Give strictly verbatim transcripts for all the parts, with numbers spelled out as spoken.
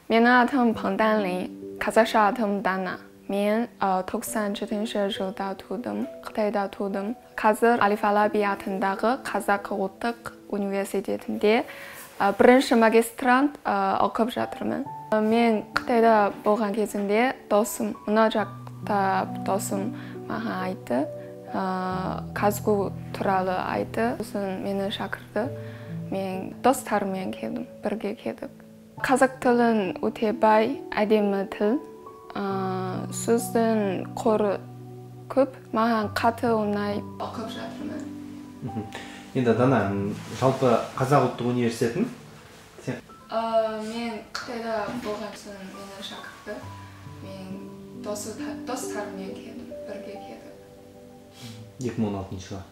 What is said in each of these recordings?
Менің атым Паңданли, қазақша атым Дана. Мен тоқсан жетінші жылда тудым, Қытайда тудым. Қазір Әл-Фараби атындағы Қазақ ұлттық университетінде бірінші магистрант оқып жатырмын. Мен Қытайда болған кезінде досым, мына жақта досым маған айтты, Казгу туралы айтты. Сосын мені шақырды. Мен достарыммен келдім, бірге келдік. Қазақ тілін өте бай, әдемі тіл. Сөздің қоры көп, маған қатты оңай оқып жатырмын. Енді Дана, жалпы Қазақ ұлттық университетін? Мен Қытайда болған соң мені шақырды. Мен достарыммен келдім, бірге келдік. екі мың он алтыншы жылы.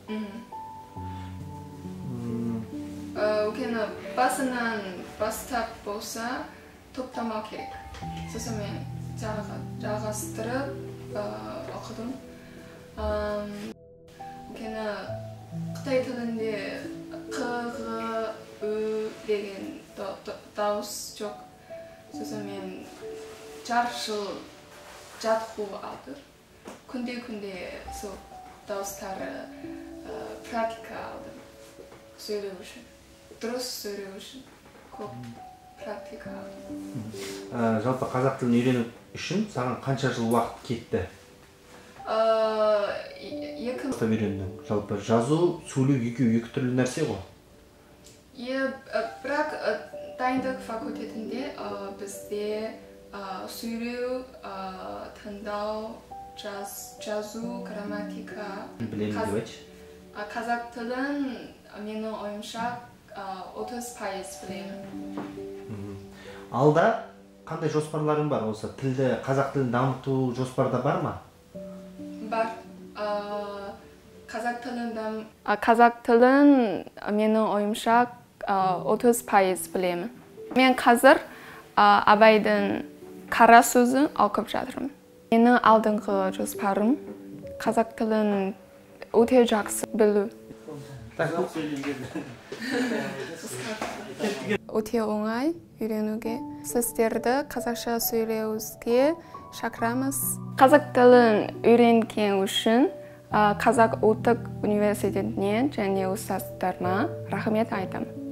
Өйткені басынан бастап болса топтамау керек. Сосын мен жалғастырып оқыдым. Өйткені Қытай тілінде Қ, Ғ, Ү деген дауыс жоқ. Сосын мен жарты жыл жаттығу алдым. Күнде-күнде сол дауыстары практика алдым. Сөйлеу үшін. Дұрыс сөйлеу үшін көп практика алдым. Жалпы қазақ тілін үйрену үшін саған қанша жыл уақыт кетті? Екі жыл үйрендің. Жалпы жазу, сөйлеу екеуі екі түрлі нәрсе ғой? Бірақ дайындық факультетінде бізде сөйлеу, тыңдау, жазу, грамматика. Білемін деп айтшы. Қазақ тілін менің ойымша отыз пайыз білемін. Алда қандай жоспарларың бар осы? Тілді, қазақ тілін дамыту жоспарда бар ма? Бар. Қазақ тілін менің ойымша отыз пайыз білемін. Мен қазір Абайдың қара сөзін оқып жатырмын. Менің алдыңғы жоспарым қазақ тілін өте жақсы білу. Өте оңай үйренуге. Сіздерді қазақша сөйлеуге шақырамыз. Қазақ тілін үйренген үшін Қазақ ұлттық университетіне және ұстаздарыма рахмет айтамын.